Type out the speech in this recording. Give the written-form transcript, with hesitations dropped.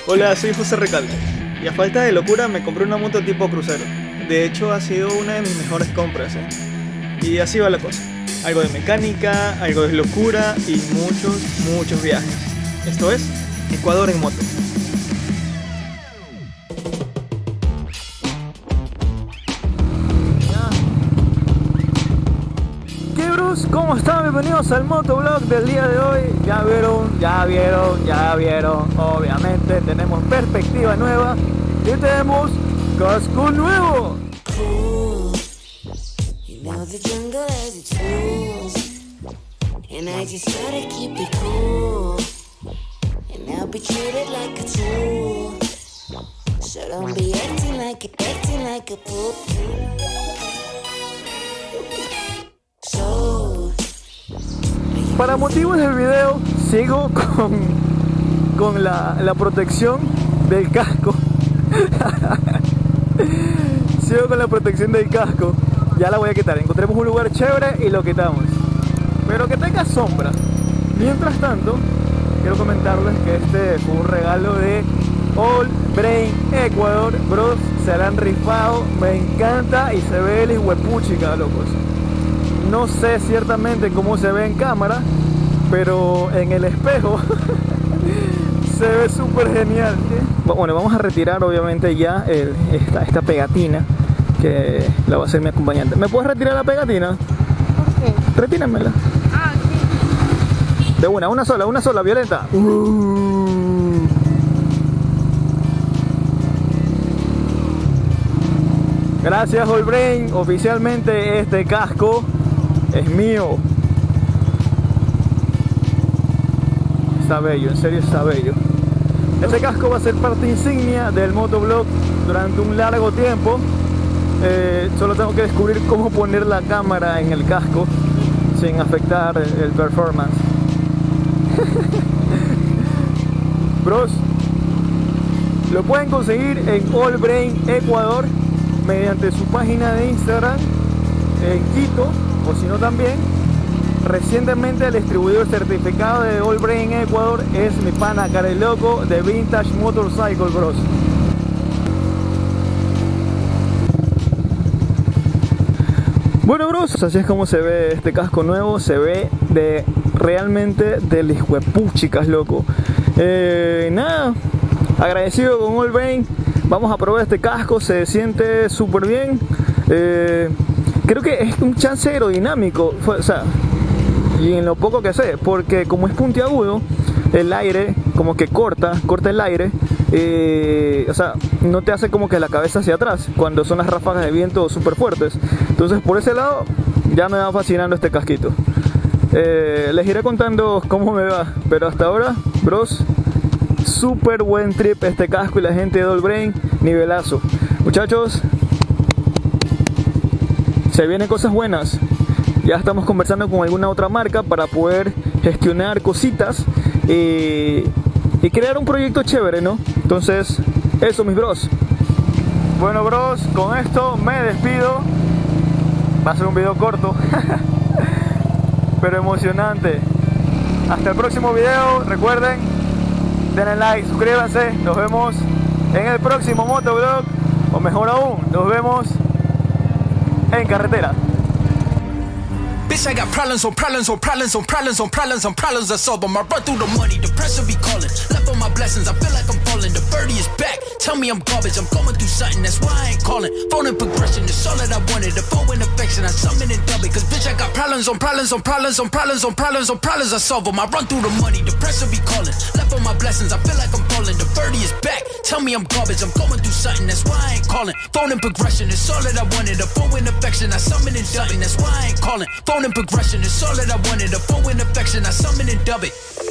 Hola, soy José Recalde y a falta de locura me compré una moto tipo crucero. De hecho ha sido una de mis mejores compras, Y así va la cosa. Algo de mecánica, algo de locura y muchos viajes. Esto es Ecuador en moto. ¿Cómo están? Bienvenidos al motovlog del día de hoy. Ya vieron. Obviamente tenemos perspectiva nueva y tenemos casco nuevo. Para motivos del video sigo con la protección del casco. Sigo con la protección del casco. Ya la voy a quitar. Encontremos un lugar chévere y lo quitamos, pero que tenga sombra. Mientras tanto, quiero comentarles que este fue un regalo de All Brain Ecuador. Bros, se la han rifado. Me encanta y se ve el hijuepuchica, locos. No sé ciertamente cómo se ve en cámara, pero en el espejo se ve súper genial. Bueno, vamos a retirar obviamente ya esta pegatina que la va a hacer mi acompañante. ¿Me puedes retirar la pegatina? ¿Por qué? Retíramela. Ah, sí. De una sola, Violeta. Gracias, All Brain. Oficialmente este casco es mío. Está bello, en serio está bello. Este casco va a ser parte insignia del motovlog durante un largo tiempo. Solo tengo que descubrir cómo poner la cámara en el casco sin afectar el performance. Bros, lo pueden conseguir en All Brain Ecuador mediante su página de Instagram en Quito, o si no también recientemente el distribuidor certificado de All Brain Ecuador es mi pana Careloco de Vintage Motorcycle Bros. Bueno, bros, así es como se ve este casco nuevo. Se ve realmente del hijuepuchicas, loco. Nada, agradecido con All Brain. Vamos a probar este casco, se siente súper bien. Creo que es un chance aerodinámico, o sea, y en lo poco que sé, porque como es puntiagudo, el aire como que corta el aire, o sea, no te hace como que la cabeza hacia atrás cuando son las ráfagas de viento súper fuertes. Entonces por ese lado ya me va fascinando este casquito. Les iré contando cómo me va, pero hasta ahora, bros, súper buen trip este casco y la gente de All Brain, nivelazo. Muchachos, se vienen cosas buenas. Ya estamos conversando con alguna otra marca para poder gestionar cositas y crear un proyecto chévere, ¿no? Entonces, eso, mis bros. Bueno, bros, con esto me despido. Va a ser un video corto pero emocionante. Hasta el próximo video. Recuerden, denle like, suscríbanse. Nos vemos en el próximo motovlog, o mejor aún, nos vemos en carretera. Bitch, I got problems on problems on problems on problems on problems on problems I solve them. I run through the money, the pressure be calling. Left on my blessings, I feel like I'm falling. The birdie is back, tell me I'm garbage. I'm going through something, that's why I ain't calling. Phone in progression, it's all that I wanted. The phone in affection, I summon and dub it. Cause bitch, I got problems on problems on problems on problems on problems on problems I solve them. I run through the money, the pressure be calling. Left on my blessings, I feel like I'm falling. The birdie is back, tell me I'm garbage. I'm going through something, that's why I ain't calling. Phone in progression, it's all that I wanted. The phone in affection, I summon and dub it. That's why I ain't calling. Phone in progression, it's all that I wanted. A phone in affection, I summon and dub it.